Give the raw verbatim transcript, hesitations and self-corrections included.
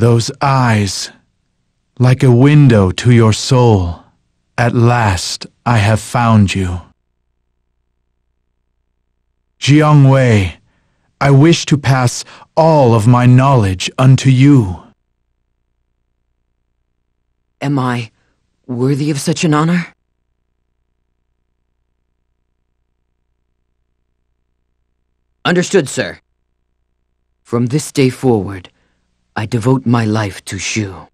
Those eyes, like a window to your soul. At last I have found you. Jiang Wei, I wish to pass all of my knowledge unto you. Am I worthy of such an honor? Understood, sir. From this day forward, I devote my life to Shu.